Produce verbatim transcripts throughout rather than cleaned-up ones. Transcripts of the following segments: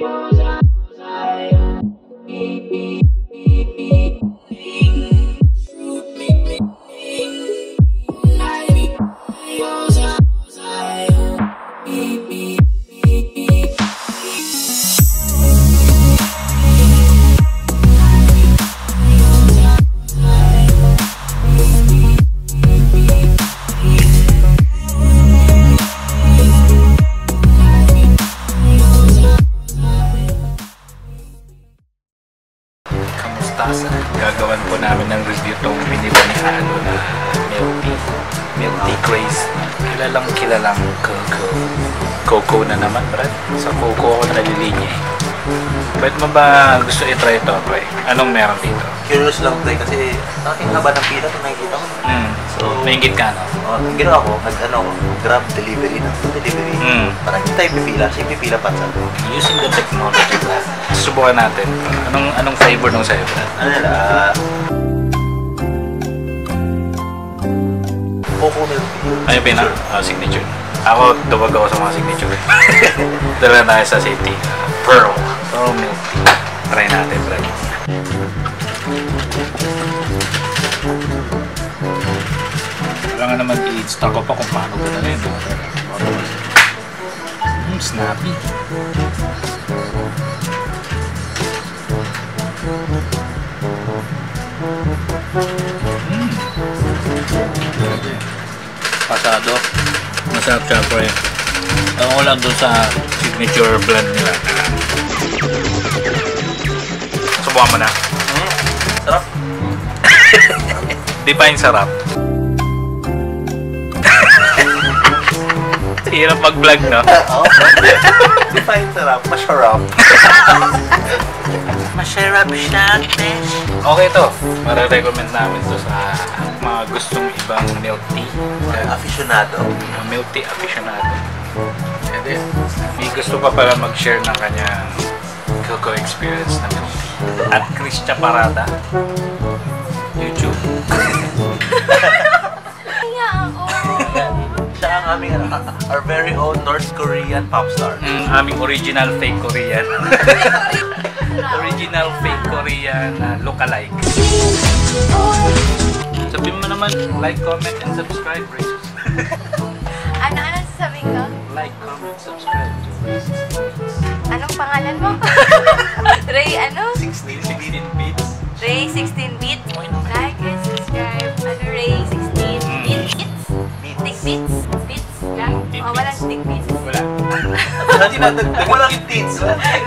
Gagawan po namin ng review itong binili ni Ano na milk tea. Milk tea craze. Kilalang kilalang cocoa. Cocoa na naman, Brad. Sa cocoa ako nalilinya eh. Pwede mo ba gusto i-try ito, pre? Anong meron dito? Curious lang, pre, kasi aking haba ng pila ito nakikita ko. Mm. So, maingit ka, no? Uh, ginawa ko, nag-ano, grab delivery na. Delivery. Mm. Parang hindi tayo pipila, siya pipila pa sa Using the technology, Brad. Subukan natin. Anong anong flavor nung sa'yo, Brad? Ano nila? Uh, Coco milk tea. Ano yung uh, signature? Ako, duwag ako sa mga signature. Dala na tayo sa safety. Pearl. Pearl milk tea. Try natin, Brad. Kailangan naman i-stock ko pa kung paano gano'n na yun. Hmm, snappy. Hmm. Pasado. Masarap siya, pre. Ako lang doon sa signature blend nila. Subukan mo na. Hmm. Sarap. Di pa yung sarap. Hirap mag-vlog, no? Oo. Di pa yung sarap. Masarap. Masarap siya, fish. Okay to. Mara-recommend namin to sa mga gustong ibang milk tea. Aficionado. Mga milk tea aficionado. And then, may gusto pa pala mag-share ng kanyang cocoa experience na milk tea. At Chris Chaparada. YouTube. Kaya ako. Siya ang aming, uh, our very own North Korean pop star. Mm, aming original fake Korean. Original fake Korean uh, look-alike. Sabihin mo naman, like, comment, and subscribe, Rachel. Ano, ano sasabihin ko? Like, comment, subscribe. Anong pangalan mo? Ray, ano? sixteen bits. Ray sixteen bit. Like and subscribe. Ano, Ray sixteen bit? Bits? Tick bits? Bits lang? O, walang tick bits. Wala. Hindi natin, walang tits.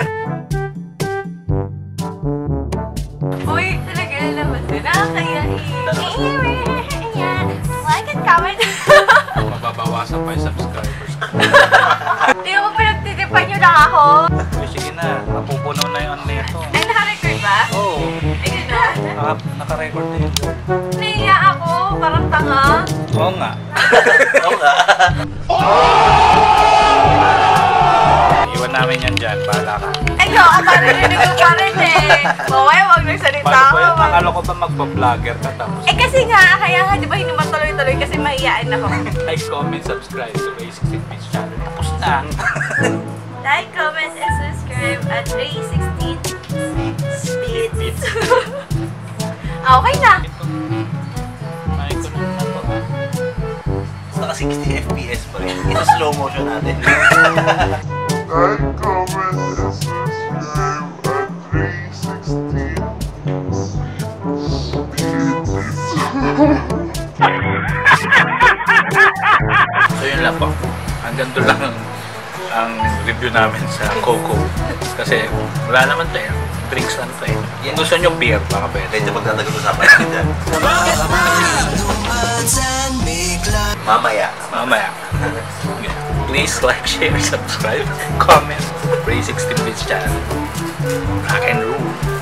Uy, talaga lalabas na. Nakakayain. Ayan. Like and comment. Mababawasan pa yung subscribers. Hindi mo pinagtitipan nyo na ako. Uy, sige na. Napupuno na yung ano nito. Ay, naka-record ba? Oo. Ay, gano'n. Naka, naka-record na yun. Nahiya ako. Parang tanga. Oo nga. Oo nga. Iwan namin yan dyan. Bahala ka. Ay, no. Parang narinig ko pa rin eh. Maway, huwag nagsalita Paano ako. ba yun? Akala ko ba magpa-vlogger ka tapos Eh kasi nga, kaya nga, di ba hindi matuloy-tuloy kasi mahiyaan ako. like, comment, subscribe to Ray sixteen Bits channel. Tapos na. Like, comment, and subscribe at Ray sixteen Bits. Okay na. Ito. Ay, ko na na to, ha? Naka sixty F P S pa rin. Ito slow motion natin. Like, comment, and subscribe at three sixteen So yun lang po. Hanggang doon lang ang, ang review namin sa Coco. Kasi wala naman to eh. Drinks lang to eh. Kung gusto nyo beer, baka pwede. Medyo magtatag-usapan natin dyan. Mamaya. Mamaya. Please like, share, subscribe, comment. Ray sixteen Bits channel. Rock and roll.